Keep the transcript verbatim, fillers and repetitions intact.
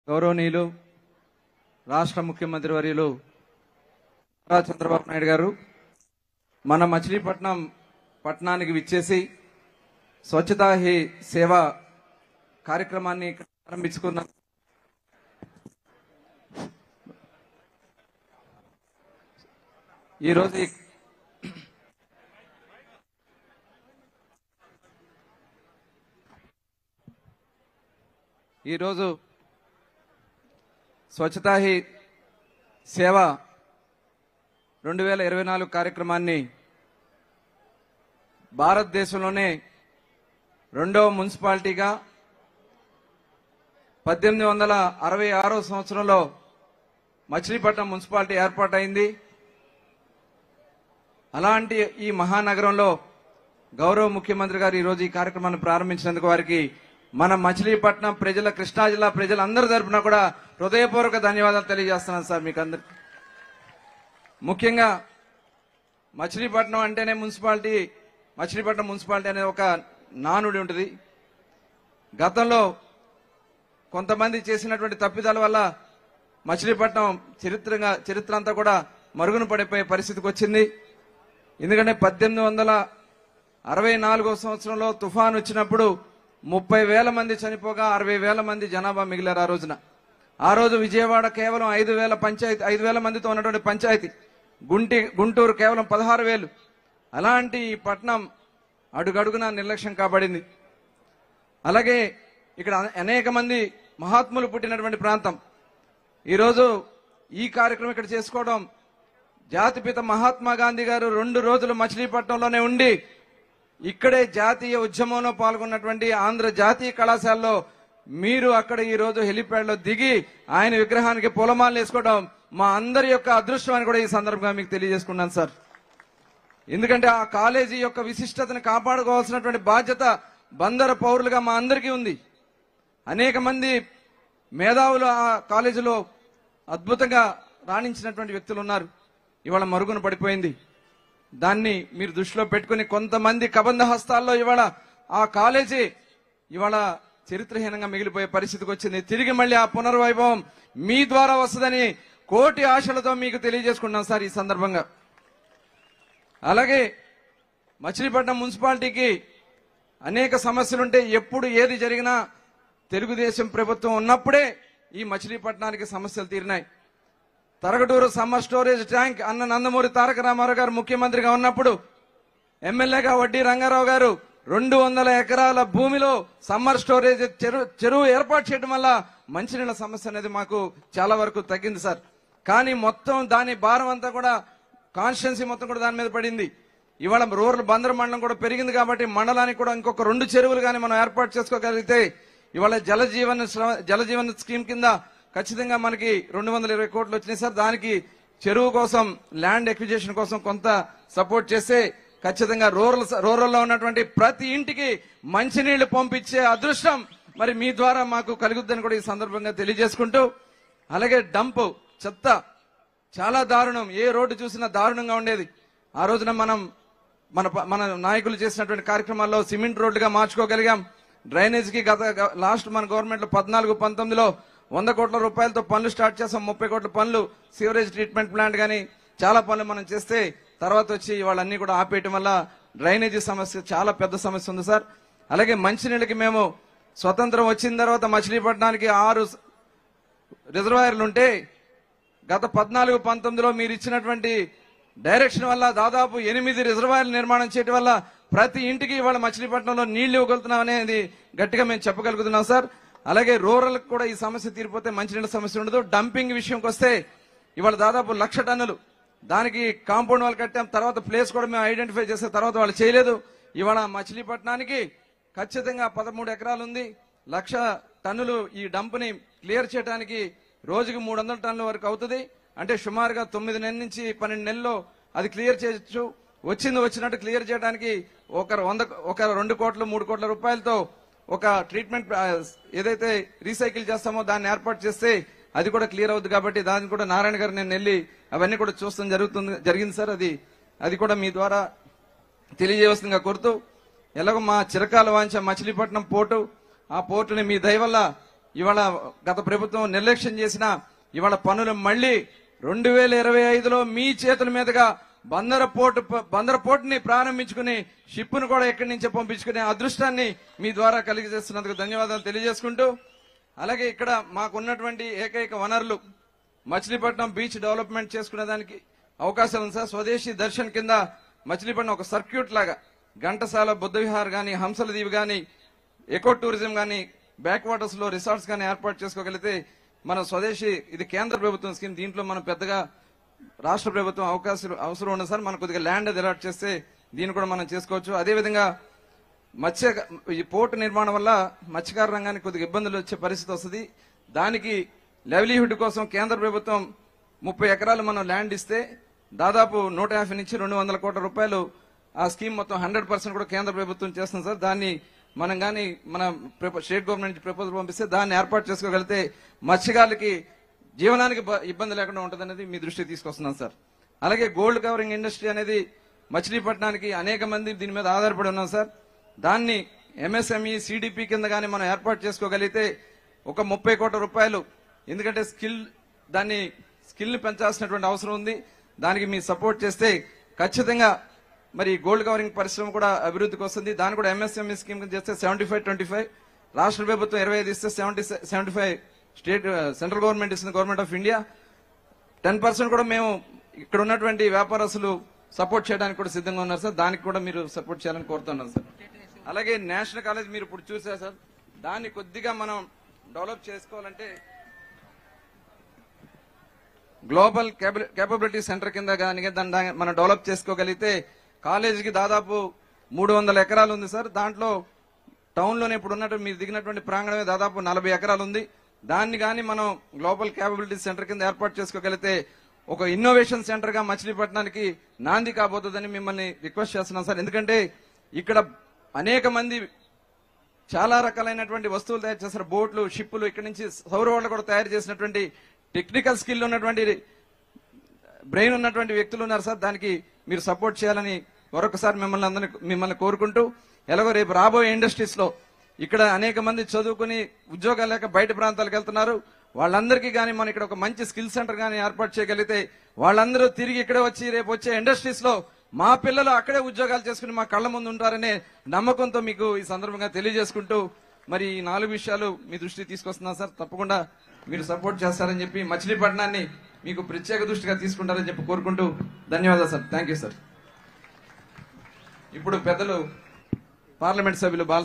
గౌరవనీయులు రాష్ట్ర ముఖ్యమంత్రి వర్యులు చంద్రబాబు నాయుడు గారు మన మచిలీపట్నం పట్టణానికి విచ్చేసి స్వచ్ఛతా హీ సేవ కార్యక్రమాన్ని ప్రారంభించుకున్న ఈరోజు ఈరోజు స్వచ్ఛతా హీ సేవ రెండు వేల ఇరవై నాలుగు కార్యక్రమాన్ని భారతదేశంలోనే రెండవ మున్సిపాలిటీగా పద్దెనిమిది వందల అరవై ఆరో సంవత్సరంలో మచిలీపట్నం మున్సిపాలిటీ ఏర్పాటైంది. అలాంటి ఈ మహానగరంలో గౌరవ ముఖ్యమంత్రి గారు ఈరోజు ఈ కార్యక్రమాన్ని ప్రారంభించినందుకు వారికి మన మచిలీపట్నం ప్రజల, కృష్ణా జిల్లా ప్రజలందరి తరపున కూడా హృదయపూర్వక ధన్యవాదాలు తెలియజేస్తున్నాను సార్ మీకు అందరికి. ముఖ్యంగా మచిలీపట్నం అంటేనే మున్సిపాలిటీ, మచిలీపట్నం మున్సిపాలిటీ అనే ఒక నానుడి ఉంటుంది. గతంలో కొంతమంది చేసినటువంటి తప్పిదాల వల్ల మచిలీపట్నం చరిత్రగా చరిత్ర అంతా కూడా మరుగున పడిపోయే పరిస్థితికి వచ్చింది. ఎందుకంటే పద్దెనిమిది వందల అరవై నాలుగో సంవత్సరంలో తుఫాన్ వచ్చినప్పుడు ముప్పై వేల మంది చనిపోగా అరవై వేల మంది జనాభా మిగిలారు ఆ రోజున. ఆ రోజు విజయవాడ కేవలం ఐదు వేల పంచాయతీ ఐదు వేల మందితో ఉన్నటువంటి పంచాయతీ, గుంటి గుంటూరు కేవలం పదహారు వేలు. అలాంటి ఈ పట్టణం అడుగడుగున నిర్లక్ష్యం కాబడింది. అలాగే ఇక్కడ అనేక మంది మహాత్ములు పుట్టినటువంటి ప్రాంతం. ఈరోజు ఈ కార్యక్రమం ఇక్కడ చేసుకోవడం, జాతిపిత మహాత్మా గాంధీ గారు రెండు రోజులు మచిలీపట్నంలోనే ఉండి ఇక్కడే జాతీయ ఉద్యమంలో పాల్గొన్నటువంటి ఆంధ్ర జాతీయ కళాశాలలో మీరు అక్కడ ఈ రోజు హెలిప్యాడ్ లో దిగి ఆయన విగ్రహానికి పూలమాలలు వేసుకోవడం మా అందరి యొక్క అదృష్టం అని కూడా ఈ సందర్భంగా మీకు తెలియజేసుకున్నాను సార్. ఎందుకంటే ఆ కాలేజీ యొక్క విశిష్టతను కాపాడుకోవాల్సినటువంటి బాధ్యత బందర పౌరులుగా మా అందరికీ ఉంది. అనేక మంది మేధావులు ఆ కాలేజీలో అద్భుతంగా రాణించినటువంటి వ్యక్తులు ఉన్నారు. ఇవాళ మరుగున పడిపోయింది. దాన్ని మీరు దృష్టిలో పెట్టుకుని కొంతమంది కబంధ హస్తాల్లో ఇవాళ ఆ కాలేజీ ఇవాళ చరిత్రహీనంగా మిగిలిపోయే పరిస్థితికి వచ్చింది. తిరిగి మళ్ళీ ఆ పునర్వైభవం మీ ద్వారా వస్తుందని కోటి ఆశలతో మీకు తెలియజేసుకున్నాం సార్ ఈ సందర్భంగా. అలాగే మచిలీపట్నం మున్సిపాలిటీకి అనేక సమస్యలుంటే ఎప్పుడు ఏది జరిగినా తెలుగుదేశం ప్రభుత్వం ఉన్నప్పుడే ఈ మచిలీపట్నానికి సమస్యలు తీరినాయి. తరగటూరు సమ్మర్ స్టోరేజ్ ట్యాంక్ అన్న నందమూరి తారక రామారావు గారు ముఖ్యమంత్రిగా ఉన్నప్పుడు ఎమ్మెల్యేగా వడ్డీ రంగారావు గారు రెండు వందల ఎకరాల భూమిలో సమ్మర్ స్టోరేజ్ చెరువు చెరువు ఏర్పాటు చేయడం వల్ల మంచినీళ్ళ సమస్య అనేది మాకు చాలా వరకు తగ్గింది సార్. కానీ మొత్తం దాని భారం అంతా కూడా కాన్స్టిట్యున్సీ మొత్తం కూడా దాని మీద పడింది. ఇవాళ రూరల్ బందర్ మండలం కూడా పెరిగింది కాబట్టి మండలానికి కూడా ఇంకొక రెండు చెరువులు కానీ మనం ఏర్పాటు చేసుకోగలిగితే ఇవాళ జలజీవన్ జలజీవన్ స్కీమ్ కింద ఖచ్చితంగా మనకి రెండు వందల ఇరవై కోట్లు వచ్చినాయి సార్. దానికి చెరువు కోసం, ల్యాండ్ ఎక్విజిషన్ కోసం కొంత సపోర్ట్ చేస్తే ఖచ్చితంగా రూరల్ రూరల్లో ఉన్నటువంటి ప్రతి ఇంటికి మంచినీళ్లు పంపించే అదృష్టం మరి మీ ద్వారా మాకు కలుగుద్దని కూడా ఈ సందర్భంగా తెలియజేసుకుంటూ, అలాగే డంప్ చెత్త చాలా దారుణం, ఏ రోడ్డు చూసినా దారుణంగా ఉండేది. ఆ రోజున మనం మన మన నాయకులు చేసినటువంటి కార్యక్రమాల్లో సిమెంట్ రోడ్లుగా మార్చుకోగలిగాం. డ్రైనేజ్కి గత లాస్ట్ మన గవర్నమెంట్ లో పద్నాలుగు పంతొమ్మిదిలో వంద కోట్ల రూపాయలతో పనులు స్టార్ట్ చేసాం. ముప్పై కోట్ల పనులు, సీవరేజ్ ట్రీట్మెంట్ ప్లాంట్ కానీ చాలా పనులు మనం చేస్తే తర్వాత వచ్చి వాళ్ళన్నీ కూడా ఆపేయటం వల్ల డ్రైనేజీ సమస్య చాలా పెద్ద సమస్య ఉంది సార్. అలాగే మంచినీళ్ళకి మేము స్వతంత్రం వచ్చిన తర్వాత మచిలీపట్నానికి ఆరు రిజర్వాయర్లు ఉంటే గత పద్నాలుగు పంతొమ్మిదిలో మీరు ఇచ్చినటువంటి డైరెక్షన్ వల్ల దాదాపు ఎనిమిది రిజర్వాయర్లు నిర్మాణం చేయడం వల్ల ప్రతి ఇంటికి ఇవాళ మచిలీపట్నంలో నీళ్లు ఇవ్వగలుగుతున్నాం అనేది గట్టిగా మేము చెప్పగలుగుతున్నాం సార్. అలాగే రూరల్ కూడా ఈ సమస్య తీరిపోతే మంచినీళ్ళ సమస్య ఉండదు. డంపింగ్ విషయంకి వస్తే ఇవాళ దాదాపు లక్ష టన్నులు దానికి కాంపౌండ్ వాళ్ళు కట్టాం. తర్వాత ప్లేస్ కూడా మేము ఐడెంటిఫై చేసే తర్వాత వాళ్ళు చేయలేదు. ఇవాళ మచిలీపట్నానికి ఖచ్చితంగా పదమూడు ఎకరాలు ఉంది. లక్ష టన్నులు ఈ డంప్ ని క్లియర్ చేయడానికి రోజుకి మూడు వందల టన్నుల వరకు అవుతుంది. అంటే సుమారుగా తొమ్మిది నెలల నుంచి పన్నెండు నెలల్లో అది క్లియర్ చేయొచ్చు. వచ్చింది వచ్చినట్టు క్లియర్ చేయడానికి ఒక వంద ఒక రెండు కోట్ల మూడు కోట్ల రూపాయలతో ఒక ట్రీట్మెంట్ ఏదైతే రీసైకిల్ చేస్తామో దాన్ని ఏర్పాటు చేస్తే అది కూడా క్లియర్ అవుతుంది. కాబట్టి దాన్ని కూడా నారాయణ గారు నేను వెళ్ళి అవన్నీ కూడా చూస్తాం జరుగుతుంది జరిగింది సార్. అది అది కూడా మీ ద్వారా తెలియజేయవలసిందిగా కోరుతూ, ఎలాగో మా చిరకాల వాంఛ మచిలీపట్నం పోర్టు, ఆ పోర్టుని మీ దయ వల్ల ఇవాళ గత ప్రభుత్వం నిర్లక్ష్యం చేసిన ఇవాళ పనులు మళ్లీ రెండు వేల ఇరవై ఐదులో మీ చేతుల మీదుగా బందర పోర్టు బందర పోర్టుని ప్రారంభించుకుని షిప్ను కూడా ఎక్కడి నుంచే పంపించుకునే అదృష్టాన్ని మీ ద్వారా కలిగజేస్తున్నందుకు ధన్యవాదాలు తెలియజేసుకుంటూ, అలాగే ఇక్కడ మాకున్నటువంటి ఏకైక వనరులు మచిలీపట్నం బీచ్ డెవలప్మెంట్ చేసుకునే దానికి అవకాశాలు ఉంది సార్. స్వదేశీ దర్శన్ కింద మచిలీపట్నం ఒక సర్క్యూట్ లాగా ఘంటసాల, బుద్ధ విహార్ గాని, హంసల దీవి గాని, ఎకో టూరిజం గాని, బ్యాక్ వాటర్స్ లో రిసార్ట్స్ గాని ఏర్పాటు చేసుకోగలిగితే మన స్వదేశీ ఇది కేంద్ర ప్రభుత్వం స్కీమ్. దీంట్లో మనం పెద్దగా రాష్ట్ర ప్రభుత్వం అవకాశం అవసరం ఉండదు సార్. మనం కొద్దిగా ల్యాండ్ అది అలాట్ చేస్తే దీన్ని కూడా మనం చేసుకోవచ్చు. అదేవిధంగా మత్స్య ఈ పోర్టు నిర్మాణం వల్ల మత్స్యకార రంగానికి కొద్దిగా ఇబ్బందులు వచ్చే పరిస్థితి వస్తుంది. దానికి లైవ్లీహుడ్ కోసం కేంద్ర ప్రభుత్వం ముప్పై ఎకరాలు మనం ల్యాండ్ ఇస్తే దాదాపు నూట యాభై నుంచి రెండు వందల కోట్ల రూపాయలు ఆ స్కీమ్ మొత్తం హండ్రెడ్ పర్సెంట్ కూడా కేంద్ర ప్రభుత్వం చేస్తుంది సార్. దాన్ని మనం కానీ మన స్టేట్ గవర్నమెంట్ ప్రపోజల్ పంపిస్తే దాన్ని ఏర్పాటు చేసుకోగలిగితే మత్స్యకారులకి జీవనానికి ఇబ్బంది లేకుండా ఉంటుందనేది మీ దృష్టికి తీసుకొస్తున్నాను సార్. అలాగే గోల్డ్ కవరింగ్ ఇండస్ట్రీ అనేది మచిలీపట్నానికి అనేక మంది దీని మీద ఆధారపడి ఉన్నాం సార్. దాన్ని ఎంఎస్ఎంఈ సిడిపి కింద కానీ మనం ఏర్పాటు చేసుకోగలిగితే ఒక ముప్పై కోట్ల రూపాయలు, ఎందుకంటే స్కిల్ దాన్ని స్కిల్ ని పెంచాల్సినటువంటి అవసరం ఉంది. దానికి మీ సపోర్ట్ చేస్తే ఖచ్చితంగా మరి గోల్డ్ కవరింగ్ పరిశ్రమ కూడా అభివృద్ధికి వస్తుంది. దాన్ని కూడా ఎంఎస్ఎంఈ స్కీమ్ చేస్తే సెవెంటీ ఫైవ్ ట్వంటీ ఫైవ్ రాష్ట్ర ప్రభుత్వం ఇరవై ఐదు ఇస్తే seventy seventy five state central government ఇస్తుంది, government of India. Ten percent కూడా మేము ఇక్కడ ఉన్నటువంటి వ్యాపారస్తులు సపోర్ట్ చేయడానికి కూడా సిద్ధంగా ఉన్నారు సార్. దానికి కూడా మీరు సపోర్ట్ చేయాలని కోరుతున్నాను సార్. అలాగే నేషనల్ కాలేజ్ మీరు ఇప్పుడు చూసారు సార్, దాన్ని కొద్దిగా మనం డెవలప్ చేసుకోవాలంటే గ్లోబల్ కేపబిలిటీ సెంటర్ కింద కానీ దాన్ని మనం డెవలప్ చేసుకోగలిగితే కాలేజీకి దాదాపు మూడు వందల ఎకరాలు ఉంది సార్. దాంట్లో టౌన్ లోనే ఇప్పుడు ఉన్నట్టు మీరు దిగినటువంటి ప్రాంగణమే దాదాపు నలభై ఎకరాలు ఉంది. దాన్ని కానీ మనం గ్లోబల్ కేపబిలిటీ సెంటర్ కింద ఏర్పాటు చేసుకోగలిగితే ఒక ఇన్నోవేషన్ సెంటర్ గా మచిలీపట్నానికి నాంది కాబోతుందని మిమ్మల్ని రిక్వెస్ట్ చేస్తున్నాం సార్. ఎందుకంటే ఇక్కడ అనేక మంది చాలా రకాలైనటువంటి వస్తువులు తయారు చేస్తారు, బోట్లు, షిప్పులు, ఇక్కడ నుంచి సౌర ఓడలు కూడా తయారు చేసినటువంటి టెక్నికల్ స్కిల్ ఉన్నటువంటి బ్రెయిన్ ఉన్నటువంటి వ్యక్తులు ఉన్నారు సార్. దానికి మీరు సపోర్ట్ చేయాలని మరొకసారి మిమ్మల్ని అందరినీ మిమ్మల్ని కోరుకుంటూ, ఎలాగో రేపు రాబోయే ఇండస్ట్రీస్ లో ఇక్కడ అనేక మంది చదువుకుని ఉద్యోగాలు లేక బయట ప్రాంతాలకు వెళ్తున్నారు. వాళ్ళందరికీ కానీ మనం ఇక్కడ ఒక మంచి స్కిల్ సెంటర్ కానీ ఏర్పాటు చేయగలిగితే వాళ్ళందరూ తిరిగి ఇక్కడే వచ్చి రేపు వచ్చే ఇండస్ట్రీస్ లో మా పిల్లలు అక్కడే ఉద్యోగాలు చేసుకుని మా కళ్ళ ముందు ఉంటారనే నమ్మకంతో మీకు ఈ సందర్భంగా తెలియజేసుకుంటూ మరి ఈ నాలుగు విషయాలు మీ దృష్టికి తీసుకొస్తున్నాను సార్. తప్పకుండా మీరు సపోర్ట్ చేస్తారని చెప్పి మచిలీపట్నాన్ని మీకు ప్రత్యేక దృష్టిగా తీసుకుంటారని చెప్పి కోరుకుంటూ ధన్యవాదాలు సార్. Thank you sir. ఇప్పుడు పెద్దలు పార్లమెంట్ సభ్యులు బాల